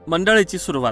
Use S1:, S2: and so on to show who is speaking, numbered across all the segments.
S1: मंडळीची सुरुवात.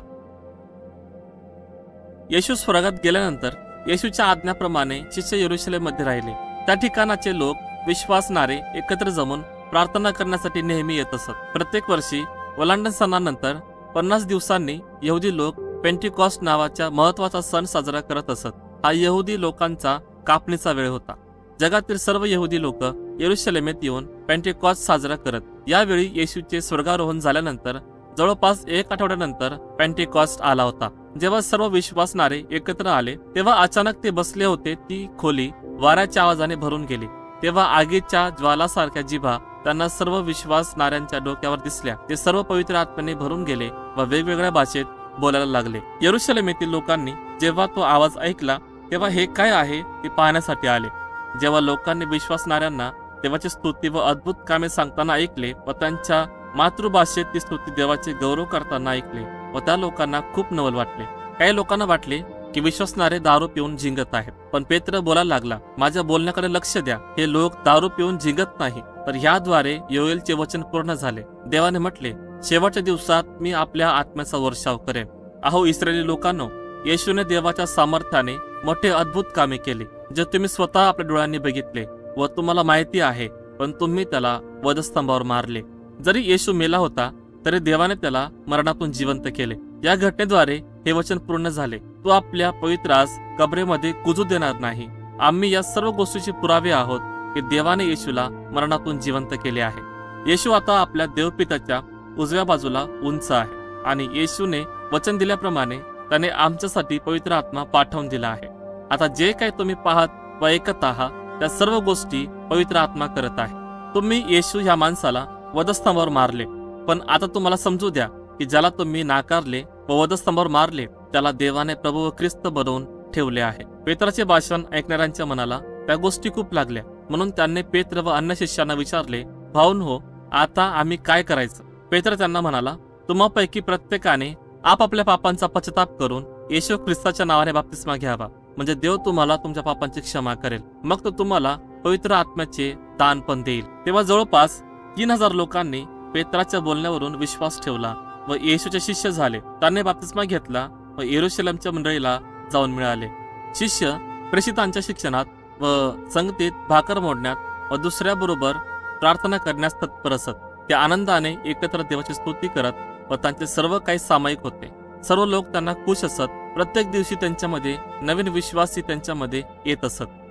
S1: येशू स्वर्गात गेल्यानंतर येशूच्या आज्ञाप्रमाणे शिष्य यरूशलेममध्ये राहिले. त्या ठिकाणाचे लोक विश्वासणारे एकत्र जमून प्रार्थना करण्यासाठी नेहमी येत असत. प्रत्येक वर्षी ओलांडण सणानंतर 50 दिवसांनी यहुदी लोक पेंटिकॉस्ट नावाचा महत्वाचा सण साजरा करत असत. हा यहुदी लोकांचा कापणीचा वेळ होता. जगातील सर्व यहुदी लोक यरूशलेमेत येऊन पेंटिकॉस्ट साजरा करत. यावेळी येशूचे स्वर्गारोहण झाल्यानंतर जवळपास 1 आठवड्यानंतर पेंटिकॉस्ट आला होता. जेव्हा सर्व विश्वासणारे एकत्र आले तेव्हा अचानक ते बसले होते. ती खोली वाऱ्याच्या आवाजाने भरून गेली. तेव्हा आगीच्या ज्वालासारख्या जिभा त्यांना सर्व विश्वासणाऱ्यांच्या डोक्यावर दिसल्या. ते सर्व पवित्र आत्म्याने भरून गेले व वेगवेगळ्या भाषेत बोलायला लागले. यरूशलेमेतील लोकांनी जेव्हा तो आवाज ऐकला तेव्हा हे काय आहे ते पाहण्यासाठी आले. जेव्हा लोकांनी विश्वासणाऱ्यांना देवाची स्तुती व अद्भुत कामे सांगताना ऐकले व त्यांच्या मातृभाषेत ती स्तुती देवाचे गौरव करताना ऐकले व त्या लोकांना खूप नवल वाटले. काही लोकांना वाटले की विश्वासणारे दारू पिऊन झिंगत आहेत. पण पेत्र बोलायला लागला, माझ्या बोलण्याकडे लक्ष द्या. हे लोक दारू पिऊन झिंगत नाही, तर ह्याद्वारे योएलचे वचन पूर्ण झाले. देवाने म्हटले, शेवटच्या दिवसात मी आपल्या आत्म्याचा वर्षाव करेन. अहो इस्रायली लोकांनो, येशूने देवाच्या सामर्थ्याने मोठे अद्भुत कामे केले जे तुम्ही स्वतः आपल्या डोळ्यांनी बघितले व तुम्हाला माहिती आहे. पण तुम्ही त्याला वधस्तंभावर मारले. जरी येशू मेला होता तरी देवाने त्याला मरणातून जिवंत केले. या घटनेद्वारे हे वचन पूर्ण झाले, तू आपल्या पवित्रास कबरेमध्ये कुजू देणार नाही. आम्ही या सर्व गोष्टीचे पुरावे आहोत की देवाने येशूला मरणातून जिवंत केले आहे. येशू आता आपल्या देवपिताच्या उजव्या बाजूला उंच आहे आणि येशूने वचन दिल्याप्रमाणे त्याने आमच्यासाठी पवित्र आत्मा पाठवून दिला आहे. आता जे काही तुम्ही पाहत व ऐकत आहात त्या सर्व गोष्टी पवित्र आत्मा करत आहे. तुम्ही येशू ह्या माणसाला वधस्तंभावर मारले, पण आता तुम्हाला समजू द्या की ज्याला तुम्ही नाकारले व वधस्तंभावर मारले त्याला देवाने प्रभू व ख्रिस्त बनवून ठेवले आहे. पेत्राचे भाषण ऐकणाऱ्यांच्या मनाला त्या गोष्टी खूप लागल्या, म्हणून त्यांनी पेत्र व अन्य शिष्यांना विचारले, भाऊंनो, आता आम्ही काय करायचं? पेत्र त्यांना म्हणाला, तुम्हापैकी प्रत्येकाने आपापल्या पापांचा पश्चाताप करून येशू ख्रिस्ताच्या नावाने बप्तिस्मा घ्यावा, म्हणजे देव तुम्हाला तुमच्या पापांची क्षमा करेल. मग तो तुम्हाला पवित्र आत्म्याचे दान पण देईल. तेव्हा जवळपास 3000 लोकांनी पेत्राच्या बोलण्यावरून विश्वास ठेवला व येशूचे शिष्य झाले. त्यांनी बप्तिस्मा घेतला व यरूशलेमच्या मंडळीला जाऊन मिळाले. शिष्य प्रेषितांच्या शिक्षणात व संगतीत, भाकर मोडण्यात व दुसऱ्याबरोबर प्रार्थना करण्यास तत्पर असत. ते आनंदाने एकत्र देवाची स्तुती करत व त्यांचे सर्व काही सामायिक होते. सर्व लोक त्यांना खुश असत. प्रत्येक दिवशी त्यांच्यामध्ये नवीन विश्वासी त्यांच्यामध्ये येत असत.